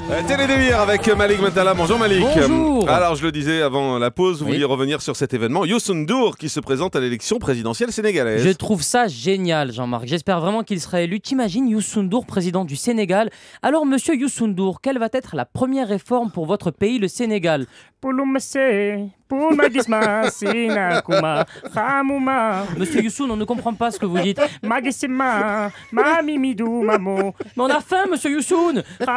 Télédélire avec Malik Mentala. Bonjour Malik. Bonjour. Alors je le disais avant la pause, vous vouliez revenir sur cet événement. Youssou N'Dour qui se présente à l'élection présidentielle sénégalaise. Je trouve ça génial, Jean-Marc. J'espère vraiment qu'il sera élu. T'imagines Youssou N'Dour, président du Sénégal? Alors monsieur Youssou N'Dour, quelle va être la première réforme pour votre pays, le Sénégal? Monsieur Youssou, on ne comprend pas ce que vous dites. Mais on a faim, monsieur Youssou.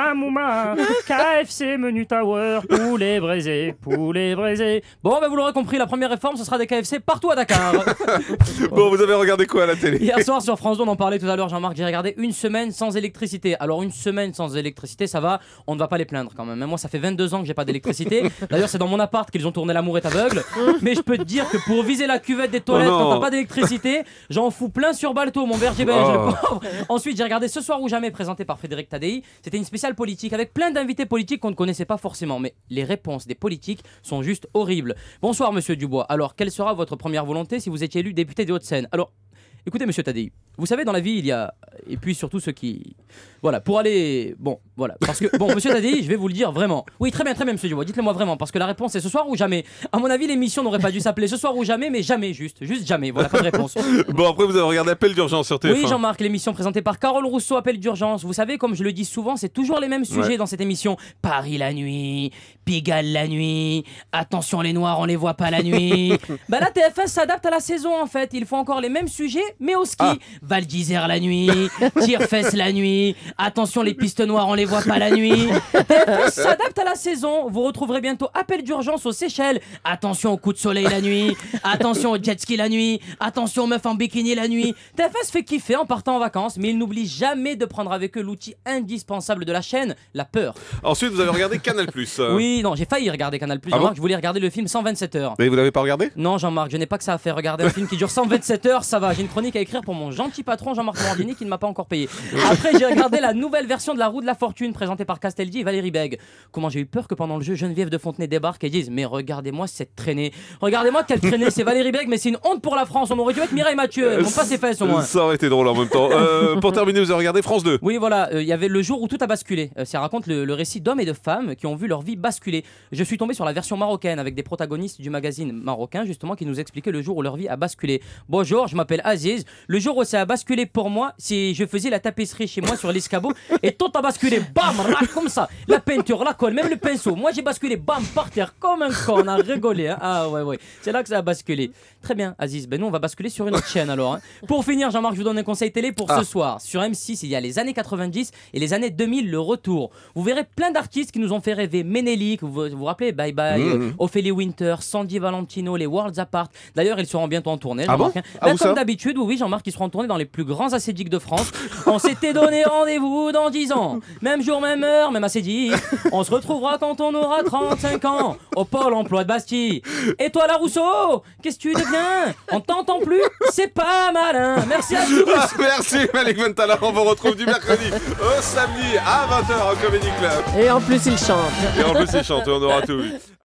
KFC, menu tower, poulet braisé, poulet braisé. Bon, ben vous l'aurez compris, la première réforme, ce sera des KFC partout à Dakar. Bon, vous avez regardé quoi à la télé? Hier soir sur France 2, on en parlait tout à l'heure, Jean-Marc, j'ai regardé une semaine sans électricité. Alors une semaine sans électricité, ça va, on ne va pas les plaindre quand même. Même moi, ça fait 22 ans que j'ai pas d'électricité. D'ailleurs, c'est dans mon appart qu'ils ont tourné L'amour est aveugle. Mais je peux te dire que pour viser la cuvette des toilettes quand t'as pas d'électricité, j'en fous plein sur Balto, mon berger belge, le pauvre. Ensuite, j'ai regardé Ce soir ou jamais, présenté par Frédéric Tadei. C'était une spéciale politique avec plein d'invités politiques qu'on ne connaissait pas forcément. Mais les réponses des politiques sont juste horribles. Bonsoir, monsieur Dubois. Alors, quelle sera votre première volonté si vous étiez élu député des Hauts-de-Seine? Alors, écoutez, monsieur Tadei, vous savez, dans la vie, il y a... Et puis surtout ceux qui... Voilà, pour aller... Bon, voilà. Parce que, bon, monsieur Tadei, je vais vous le dire vraiment. Oui, très bien, monsieur Dubois. Dites-le moi vraiment. Parce que la réponse est ce soir ou jamais. À mon avis, l'émission n'aurait pas dû s'appeler Ce soir ou jamais, mais jamais, juste jamais. Voilà, pas de réponse. Bon, après, vous avez regardé Appel d'urgence sur TF1. Oui, Jean-Marc, l'émission présentée par Carole Rousseau, Appel d'urgence. Vous savez, comme je le dis souvent, c'est toujours les mêmes sujets dans cette émission. Paris la nuit, Pigalle la nuit, attention les noirs, on les voit pas la nuit. Bah là, TF1 s'adapte à la saison en fait. Ils font encore les mêmes sujets, mais au ski. Val d'Isère la nuit, Tire-Fesse la nuit, attention les pistes noires, on les voit pas la nuit. TF1 s'adapte à la saison. Vous retrouverez bientôt Appel d'urgence aux Seychelles. Attention au coup de soleil la nuit, attention au jet ski la nuit, attention aux meufs en bikini la nuit. TF1 se fait kiffer en partant en vacances, mais ils n'oublient jamais de prendre avec eux l'outil indispensable de la chaîne, la peur. Ensuite, vous avez regardé Canal+. Oui, non, j'ai failli regarder Canal+. Jean-Marc, je voulais regarder le film 127 heures. Mais vous l'avez pas regardé? Non, Jean-Marc, je n'ai pas que ça à faire. Regarder un film qui dure 127 heures, ça va. J'ai une chronique à écrire pour mon gentil patron Jean-Marc Morandini qui ne m'a pas encore payé. Après, j'ai regardé la nouvelle version de La Roue de la Fortune présentée par Castaldi et Valérie Bègue. Comment j'ai eu peur que pendant le jeu, Geneviève de Fontenay débarque et dise: mais regardez-moi cette traînée. Regardez-moi quelle traînée. C'est Valérie Bègue, mais c'est une honte pour la France. On aurait dû être Mireille Mathieu. On pas ses fesses au moins. Ça aurait été drôle en même temps. Pour terminer, vous avez regardé France 2. Oui, voilà. Il y avait Le jour où tout a basculé. Ça raconte le récit d'hommes et de femmes qui ont vu leur vie basculer. Je suis tombé sur la version marocaine avec des protagonistes du magazine marocain justement qui nous expliquaient le jour où leur vie a basculé. Bonjour, je m'appelle Aziz. Le jour où ça a basculé pour moi, si je faisais la tapisserie chez moi sur l'escabeau et tout a basculé, bam, rac, comme ça. La peinture, la colle, même le pinceau. Moi j'ai basculé, bam, par terre comme un con. On a rigolé. Hein. Ah ouais. C'est là que ça a basculé. Très bien, Aziz. Ben nous on va basculer sur une autre chaîne alors. Hein. Pour finir, Jean-Marc, je vous donne un conseil télé pour ce soir. Sur M6, il y a les années 90 et les années 2000, le retour. Vous verrez plein d'artistes qui nous ont fait rêver. Ménélique, vous vous rappelez, Bye Bye, Ophélie Winter, Sandy Valentino, les Worlds Apart. D'ailleurs, ils seront bientôt en tournée. Bon comme d'habitude, oui, Jean-Marc, ils seront en tournée dans les plus grands acédiques de France. On s'était donné rendez-vous dans 10 ans. Même jour, même heure, même acédique. On se retrouvera quand on aura 35 ans. Au pôle emploi de Bastille. Et toi, la Rousseau, qu'est-ce que tu deviens? On t'entend plus? C'est pas malin. Merci à tous. Merci Malik Mentala. On vous retrouve du mercredi au samedi à 20h au Comedy Club. Et en plus, il chante. Et en plus, il chante. On aura tout vu.